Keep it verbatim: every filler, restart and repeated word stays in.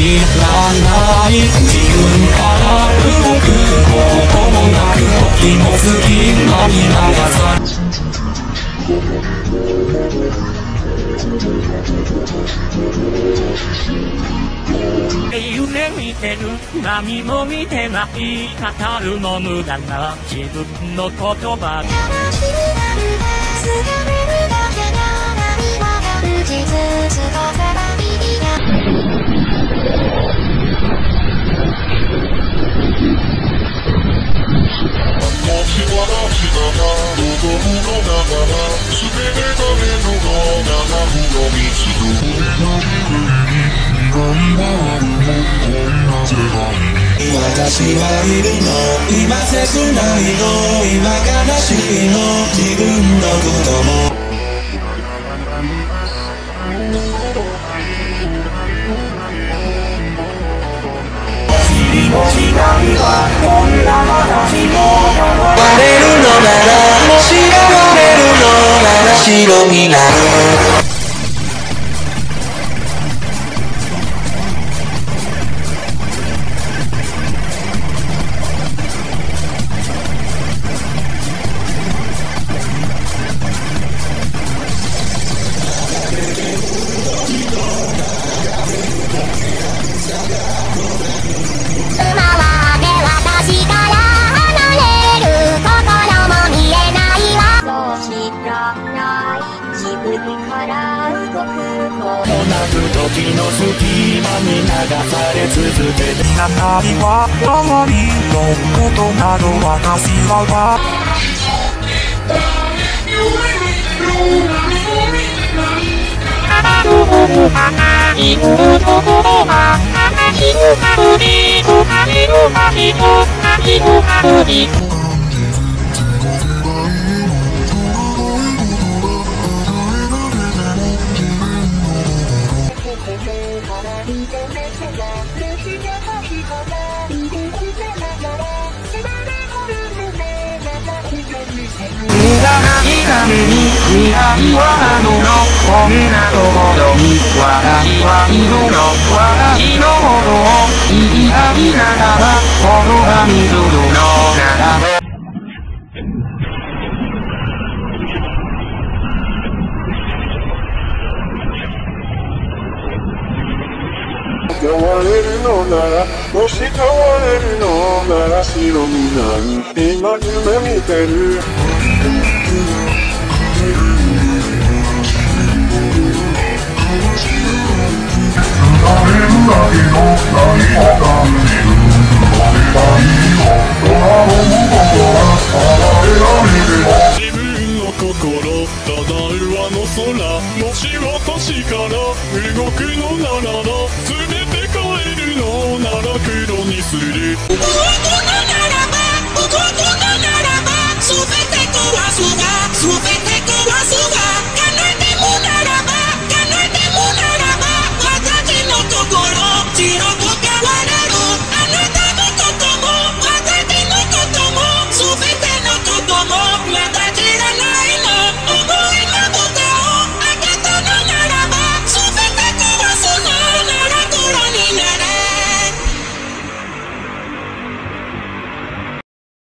知らない自分から動くこともなく時の隙間に流され夢見てる何も見てない語るの無駄な自分の言葉私はいるの今切ないの今悲しいの自分のことも知りもしないわこんな話も割れるのならもし割れるのなら白になる時の隙間に流され続けて何は周りのことなど私はいるところは話のかぶり隣の街と旅のかぶり未来はあののこんなところに笑いはいるの笑いのほどを言い合いながら心が水のなら変われるのならもし変われるのなら白になる今夢見てる誰だけの何を感じるどれがいいのドラゴン